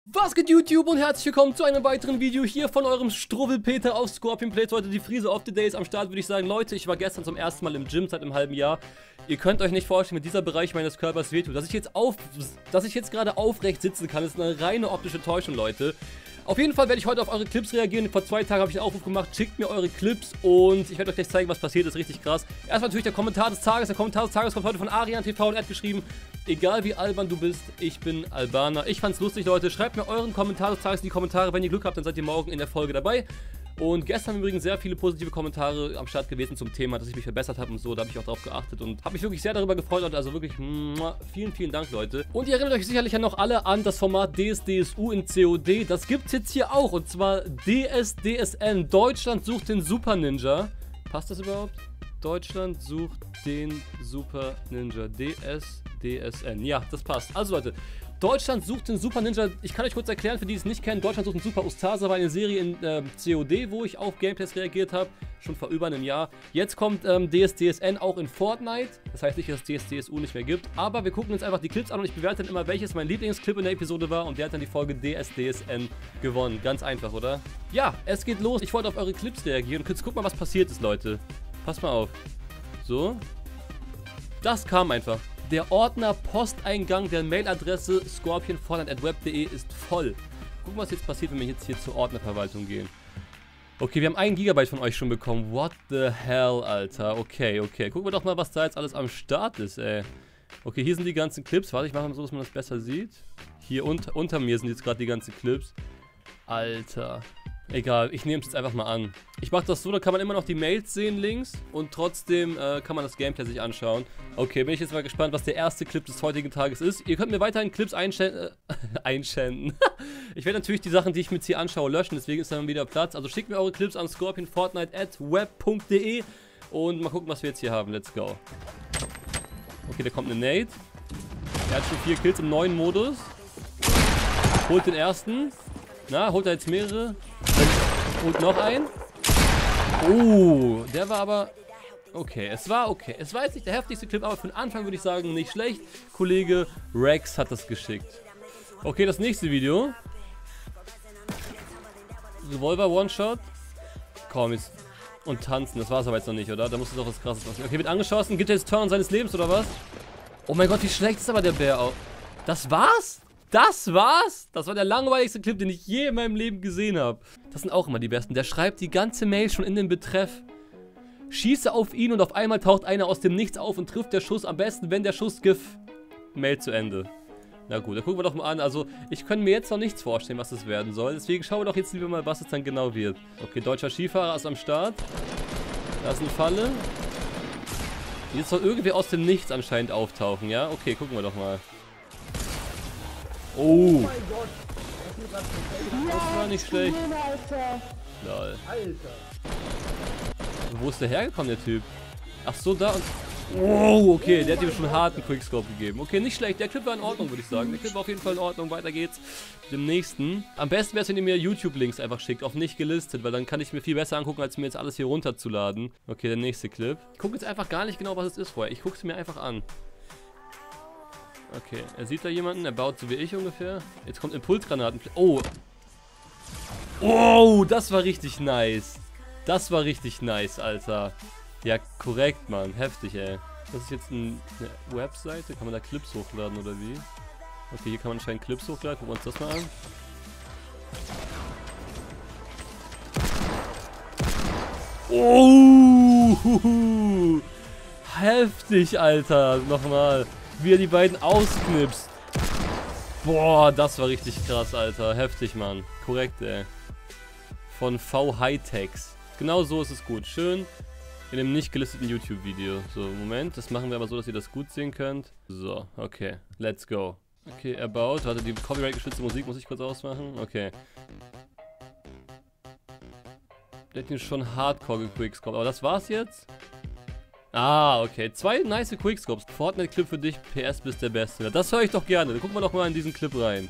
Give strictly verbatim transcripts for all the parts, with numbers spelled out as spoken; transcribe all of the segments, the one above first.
Was geht YouTube und herzlich willkommen zu einem weiteren Video hier von eurem Struwwelpeter auf Scorpion Plays. Heute die Friese of the Days am Start, würde ich sagen. Leute, ich war gestern zum ersten Mal im Gym seit einem halben Jahr. Ihr könnt euch nicht vorstellen, mit dieser Bereich meines Körpers wehtut. Dass ich jetzt auf, dass ich jetzt gerade aufrecht sitzen kann, ist eine reine optische Täuschung, Leute. Auf jeden Fall werde ich heute auf eure Clips reagieren. Vor zwei Tagen habe ich einen Aufruf gemacht. Schickt mir eure Clips und ich werde euch gleich zeigen, was passiert ist. Richtig krass. Erstmal natürlich der Kommentar des Tages. Der Kommentar des Tages kommt heute von Arian T V und er hat geschrieben: Egal wie albern du bist, ich bin Albaner. Ich fand's lustig, Leute. Schreibt mir euren Kommentar des Tages in die Kommentare. Wenn ihr Glück habt, dann seid ihr morgen in der Folge dabei. Und gestern übrigens sehr viele positive Kommentare am Start gewesen zum Thema, dass ich mich verbessert habe und so. Da habe ich auch drauf geachtet und habe mich wirklich sehr darüber gefreut. Und also wirklich, muah, vielen, vielen Dank, Leute. Und ihr erinnert euch sicherlich ja noch alle an das Format D S D S U in C O D. Das gibt's jetzt hier auch. Und zwar D S D S N. Deutschland sucht den Super Ninja. Passt das überhaupt? Deutschland sucht den Super Ninja. D S D S N. Ja, das passt. Also Leute, Deutschland sucht den Super Ninja. Ich kann euch kurz erklären, für die es nicht kennen. Deutschland sucht den Super Ustasa war eine Serie in äh, C O D, wo ich auf Gameplays reagiert habe. Schon vor über einem Jahr. Jetzt kommt ähm, D S D S N auch in Fortnite. Das heißt nicht, dass es D S D S U nicht mehr gibt. Aber wir gucken uns einfach die Clips an und ich bewerte dann immer, welches mein Lieblingsclip in der Episode war. Und der hat dann die Folge D S D S N gewonnen. Ganz einfach, oder? Ja, es geht los. Ich wollte auf eure Clips reagieren. Und jetzt guckt mal, was passiert ist, Leute. Passt mal auf. So. Das kam einfach. Der Ordner Posteingang der Mailadresse scorpion fortnite at web punkt de ist voll. Gucken, was jetzt passiert, wenn wir jetzt hier zur Ordnerverwaltung gehen. Okay, wir haben ein Gigabyte von euch schon bekommen. What the hell, Alter. Okay, okay. Gucken wir doch mal, was da jetzt alles am Start ist, ey. Okay, hier sind die ganzen Clips. Warte, ich mache mal so, dass man das besser sieht. Hier unter, unter mir sind jetzt gerade die ganzen Clips. Alter. Egal, ich nehme es jetzt einfach mal an. Ich mache das so, da kann man immer noch die Mails sehen links und trotzdem äh, kann man das Gameplay sich anschauen. Okay, bin ich jetzt mal gespannt, was der erste Clip des heutigen Tages ist. Ihr könnt mir weiterhin Clips einschänden. Äh, einschänden. Ich werde natürlich die Sachen, die ich mir jetzt hier anschaue, löschen, deswegen ist dann wieder Platz. Also schickt mir eure Clips an scorpion fortnite at web punkt de und mal gucken, was wir jetzt hier haben. Let's go. Okay, da kommt eine Nade. Er hat schon vier Kills im neuen Modus. Holt den ersten. Na, holt er jetzt mehrere? Holt noch einen. Oh, der war aber... Okay, es war okay. Es war jetzt nicht der heftigste Clip, aber für den Anfang würde ich sagen, nicht schlecht. Kollege Rex hat das geschickt. Okay, das nächste Video. Revolver One-Shot. Komm, jetzt... Und tanzen, das war es aber jetzt noch nicht, oder? Da muss es doch was Krasses machen. Okay, wird angeschossen. Gibt er jetzt Turn seines Lebens, oder was? Oh mein Gott, wie schlecht ist aber der Bär auch. Das war's? Das war's? Das war der langweiligste Clip, den ich je in meinem Leben gesehen habe. Das sind auch immer die besten. Der schreibt die ganze Mail schon in den Betreff. Schieße auf ihn und auf einmal taucht einer aus dem Nichts auf und trifft der Schuss am besten, wenn der Schuss Gift. Mail zu Ende. Na gut, dann gucken wir doch mal an. Also, ich kann mir jetzt noch nichts vorstellen, was das werden soll. Deswegen schauen wir doch jetzt lieber mal, was es dann genau wird. Okay, deutscher Skifahrer ist am Start. Da ist eine Falle. Jetzt soll irgendwer aus dem Nichts anscheinend auftauchen, ja? Okay, gucken wir doch mal. Oh, oh mein Gott. Das war nicht schlecht. Lol. Wo ist der hergekommen, der Typ? Ach so, da und... Wow, okay, der hat ihm schon einen harten Quickscope gegeben. Okay, nicht schlecht. Der Clip war in Ordnung, würde ich sagen. Der Clip war auf jeden Fall in Ordnung. Weiter geht's mit dem nächsten. Am besten wäre es, wenn ihr mir YouTube-Links einfach schickt, auf nicht gelistet, weil dann kann ich mir viel besser angucken, als mir jetzt alles hier runterzuladen. Okay, der nächste Clip. Ich gucke jetzt einfach gar nicht genau, was es ist vorher. Ich gucke es mir einfach an. Okay, er sieht da jemanden, er baut so wie ich ungefähr. Jetzt kommt Impulsgranaten. Oh! Oh, das war richtig nice. Das war richtig nice, Alter. Ja, korrekt, Mann. Heftig, ey. Das ist jetzt ein, eine Webseite. Kann man da Clips hochladen oder wie? Okay, hier kann man anscheinend Clips hochladen. Gucken wir uns das mal an. Oh! Heftig, Alter. Nochmal. Wie er die beiden ausknipst. Boah, das war richtig krass, Alter. Heftig, Mann. Korrekt, ey. Von V Hightechs. Genau so ist es gut. Schön in dem nicht gelisteten YouTube-Video. So, Moment. Das machen wir aber so, dass ihr das gut sehen könnt. So, okay. Let's go. Okay, er baut. Warte, die copyright-geschützte Musik muss ich kurz ausmachen. Okay. Der hat ihn schon hardcore gequickscoped. Aber das war's jetzt? Ah, okay. Zwei nice Quickscopes. Fortnite-Clip für dich. P S bist der Beste. Das höre ich doch gerne. Dann gucken wir doch mal in diesen Clip rein.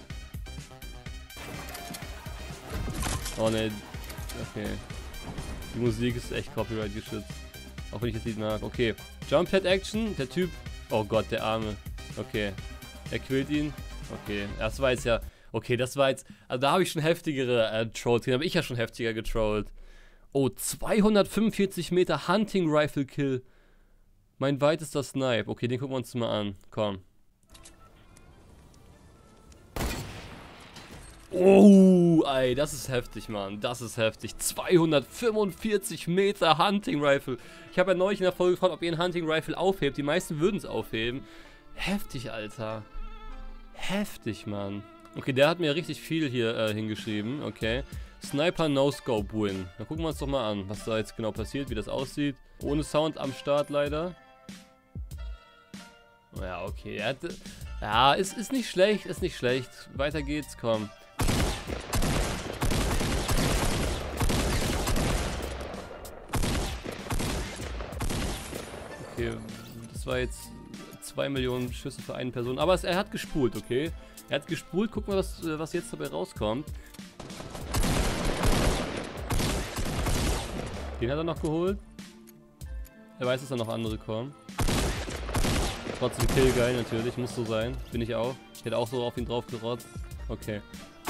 Oh, ne. Okay. Die Musik ist echt Copyright geschützt. Auch wenn ich das Lied mag. Okay. Jump Pad Action. Der Typ. Oh Gott, der Arme. Okay. Er quält ihn. Okay. Das war jetzt ja... Okay, das war jetzt, also da habe ich schon heftigere äh, Trolls, den habe ich ja schon heftiger getrollt. Oh, zweihundertfünfundvierzig Meter Hunting Rifle Kill. Mein weitester Snipe. Okay, den gucken wir uns mal an. Komm. Oh, ey, das ist heftig, Mann. Das ist heftig. zweihundertfünfundvierzig Meter Hunting Rifle. Ich habe ja neulich in der Folge gefragt, ob ihr ein Hunting Rifle aufhebt. Die meisten würden es aufheben. Heftig, Alter. Heftig, Mann. Okay, der hat mir richtig viel hier äh, hingeschrieben. Okay. Sniper No-Scope Win. Dann gucken wir uns doch mal an, was da jetzt genau passiert, wie das aussieht. Ohne Sound am Start leider. Ja, okay. Er hatte, ja, ist, ist nicht schlecht, ist nicht schlecht. Weiter geht's, komm. Okay, das war jetzt zwei Millionen Schüsse für eine Person. Aber es, er hat gespult, okay? Er hat gespult. Gucken wir, was, was jetzt dabei rauskommt. Den hat er noch geholt. Er weiß, dass da noch andere kommen. Trotzdem Kill geil natürlich, muss so sein. Bin ich auch. Ich hätte auch so auf ihn drauf gerotzt. Okay.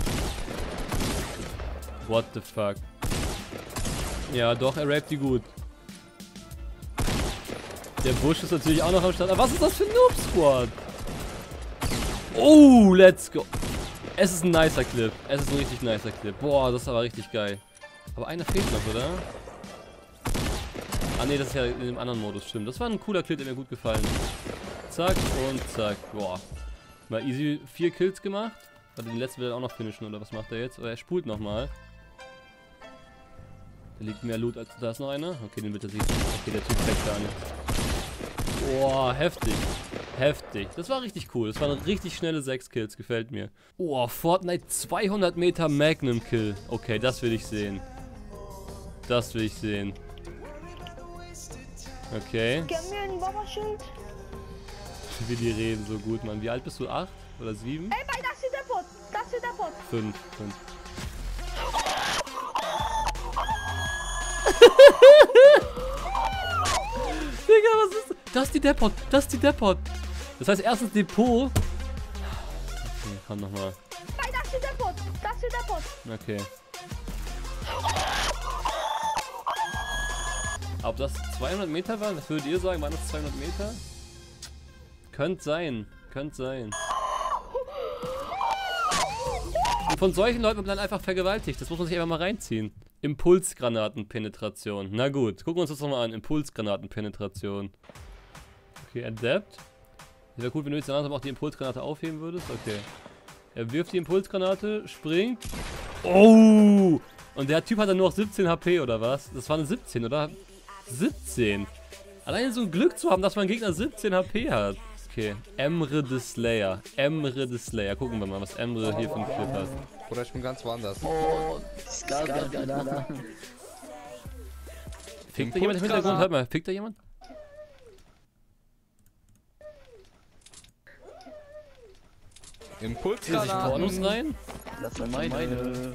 What the fuck. Ja, doch, er rappt die gut. Der Busch ist natürlich auch noch am Start. Aber was ist das für ein Noob-Squad? Oh, let's go. Es ist ein nicer Clip. Es ist ein richtig nicer Clip. Boah, das ist aber richtig geil. Aber einer fehlt noch, oder? Ah ne, das ist ja in dem anderen Modus, stimmt. Das war ein cooler Clip, der mir gut gefallen. Zack und zack. Boah. Mal easy vier Kills gemacht. Hat den letzten will er auch noch finishen, oder was macht er jetzt? Oder er spult nochmal. Da liegt mehr Loot als da ist noch einer. Okay, den wird er sehen. Okay, der Typ checkt gar nicht. Boah, heftig. Heftig. Das war richtig cool. Das waren richtig schnelle sechs Kills. Gefällt mir. Oh, Fortnite zweihundert Meter Magnum Kill. Okay, das will ich sehen. Das will ich sehen. Okay. Gib mir ein Waffenschild. Wie die reden so gut, Mann. Wie alt bist du? Acht oder sieben? Ey, bei das ist der Pot. Das ist der Pot. Fünf. Fünf. Digga, was ist das? Das ist die Depot. Das ist die Depot. Das heißt, erstes Depot. Okay, komm nochmal. Bei das ist der Pot. Das ist der Pot. Okay. Ob das zweihundert Meter waren? Was würdet ihr sagen? Waren das zweihundert Meter? Könnte sein. Könnte sein. Und von solchen Leuten wird man dann einfach vergewaltigt. Das muss man sich einfach mal reinziehen. Impulsgranatenpenetration. Na gut, gucken wir uns das nochmal an. Impulsgranatenpenetration. Okay, Adept. Wäre gut, wenn du jetzt langsam auch die Impulsgranate aufheben würdest. Okay. Er wirft die Impulsgranate, springt. Oh! Und der Typ hat dann nur noch siebzehn H P oder was? Das war eine siebzehn, oder? siebzehn. Alleine so ein Glück zu haben, dass mein Gegner siebzehn H P hat. Okay. Emre the Slayer. Emre the Slayer. Gucken wir mal, was Emre hier von Clip hat. Oder ich bin ganz woanders. Oh, Skala. Fickt da jemand im Hintergrund? Hört mal, fickt da jemand? Impuls. Zieht sich Pornos rein? Das war meine.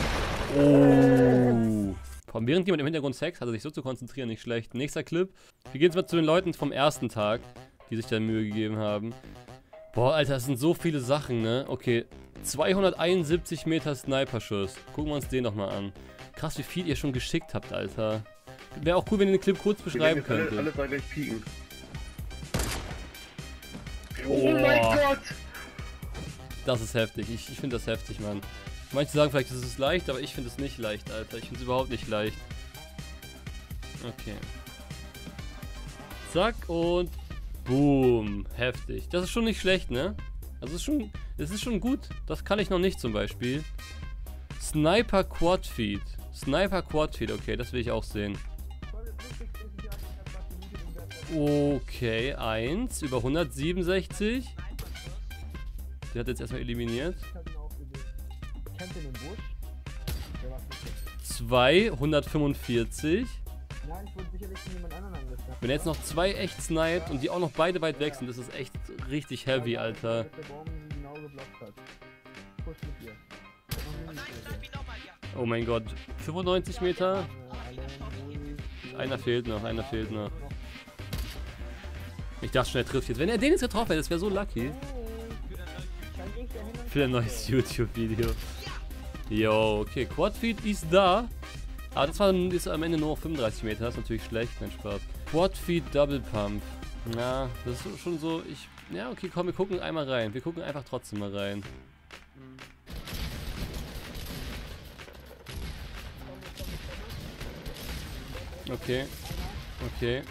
Oh. Von während jemand im Hintergrund Sex hat er sich so zu konzentrieren, nicht schlecht. Nächster Clip. Wir gehen jetzt mal zu den Leuten vom ersten Tag, die sich da Mühe gegeben haben. Boah, Alter, das sind so viele Sachen, ne? Okay, zweihunderteinundsiebzig Meter Sniper-Schuss. Gucken wir uns den nochmal an. Krass, wie viel ihr schon geschickt habt, Alter. Wäre auch cool, wenn ihr den Clip kurz beschreiben könntet. Alle, alle gleich pieken. Oh, oh mein Gott! Das ist heftig. Ich, ich finde das heftig, Mann. Manche sagen vielleicht, es ist leicht, aber ich finde es nicht leicht, Alter. Ich finde es überhaupt nicht leicht. Okay. Zack und boom. Heftig. Das ist schon nicht schlecht, ne? Also es ist schon, es ist schon gut. Das kann ich noch nicht zum Beispiel. Sniper Quad Feed. Sniper Quad Feed, okay, das will ich auch sehen. Okay, eins über hundertsiebenundsechzig. Der hat jetzt erstmal eliminiert. zwei, hundertfünfundvierzig. Wenn er jetzt noch zwei echt sniped und die auch noch beide weit weg sind, das ist echt richtig heavy, Alter. Oh mein Gott. fünfundneunzig Meter. Einer fehlt noch, einer fehlt noch. Ich dachte schon, er trifft jetzt. Wenn er den jetzt getroffen hätte, das wäre so lucky. für ein neues YouTube-Video. Yo, okay, Quadfeed ist da. Aber das war, ist am Ende nur fünfunddreißig Meter, das ist natürlich schlecht, nein, Spaß. Quadfeed Double Pump. Ja, das ist schon so, ich... Ja, okay, komm, wir gucken einmal rein. Wir gucken einfach trotzdem mal rein. Okay, okay.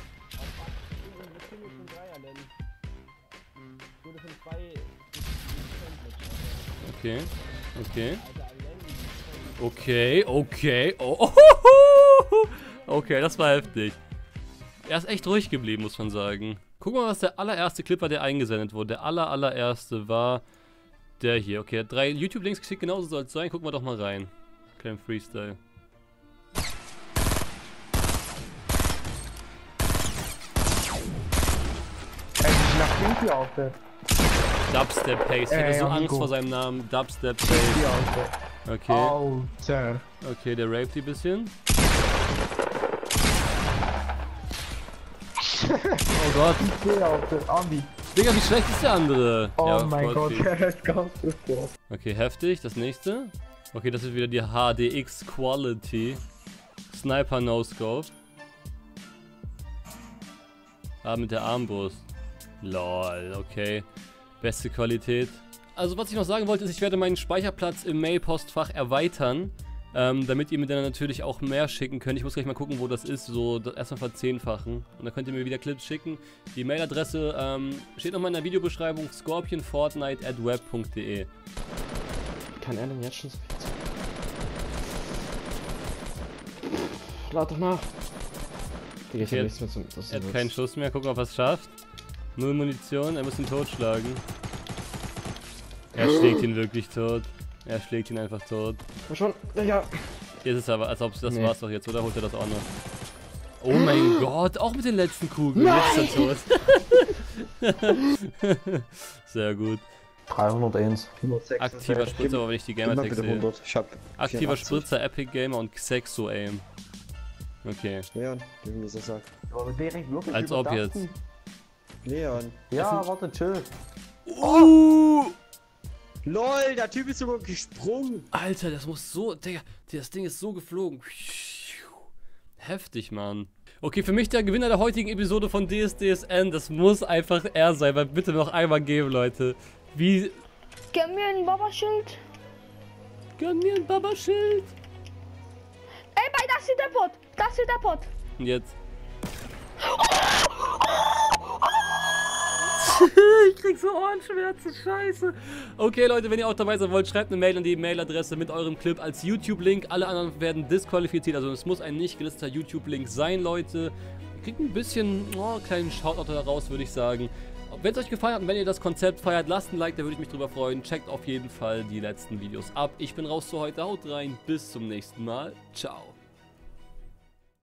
Okay, okay. Okay, okay. Oh, oh, oh, okay, das war heftig. Er ist echt ruhig geblieben, muss man sagen. Guck mal, was der allererste Clip war, der eingesendet wurde. Der aller, allererste war der hier. Okay, er hat drei YouTube-Links geschickt, genauso soll es sein. Gucken wir doch mal rein. Kleinen Freestyle. Dubstep Pace. Ich hätte so Angst vor seinem Namen. Dubstep Pace. Okay. Alter. Okay, der raped die ein bisschen. Oh Gott. Digga, wie schlecht ist der andere? Oh ja, mein Gott, viel. der ist ganz gut. Okay, heftig. Das nächste. Okay, das ist wieder die H D X Quality. Sniper No Scope. Ah, mit der Armbrust. Lol, okay. Beste Qualität. Also was ich noch sagen wollte, ist, ich werde meinen Speicherplatz im Mail-Postfach erweitern, ähm, damit ihr mir dann natürlich auch mehr schicken könnt. Ich muss gleich mal gucken, wo das ist, so das erstmal verzehnfachen. Und dann könnt ihr mir wieder Clips schicken. Die Mailadresse ähm, steht nochmal in der Videobeschreibung, scorpionfortnite at web punkt de. Kann er denn jetzt schon so viel zu... Lad doch nach. Digga, ich hab nichts mehr zum... Er hat keinen Schuss mehr, gucken, ob er es schafft. Null Munition, er muss ihn totschlagen. Er schlägt ihn wirklich tot. Er schlägt ihn einfach tot. War schon, ja. Jetzt ist aber, als ob das Nee. war's doch jetzt, oder holt er das auch noch? Oh mein Gott, auch mit den letzten Kugeln. Jetzt ist er tot. Sehr gut. dreihunderteins. Aktiver Spritzer, aber wenn ich die Gamertag sehe. hundert. Ich hab Aktiver vierundachtzig. Spritzer, Epic Gamer und Xexo Aim. Okay. Leon, wie mir das sagt. Als ob jetzt. Leon. Ja, warte, chill. Uh! LOL, der Typ ist sogar gesprungen. Alter, das muss so... Digga, das Ding ist so geflogen. Heftig, Mann. Okay, für mich der Gewinner der heutigen Episode von D S D S N, das muss einfach er sein, weil bitte noch einmal geben, Leute. Wie... Gib mir ein Baba-Schild. Gönn mir ein Baba-Schild. Ey, bei das ist der Pot. Das ist der Pot. Und jetzt... Ich krieg so Ohrenschmerzen, scheiße. Okay, Leute, wenn ihr auch dabei sein wollt, schreibt eine Mail an die Mailadresse mit eurem Clip als YouTube-Link. Alle anderen werden disqualifiziert, also es muss ein nicht gelisteter YouTube-Link sein, Leute. Ihr kriegt ein bisschen, oh, kleinen Shoutout daraus, würde ich sagen. Wenn es euch gefallen hat und wenn ihr das Konzept feiert, lasst ein Like, da würde ich mich drüber freuen. Checkt auf jeden Fall die letzten Videos ab. Ich bin raus für heute, haut rein, bis zum nächsten Mal. Ciao.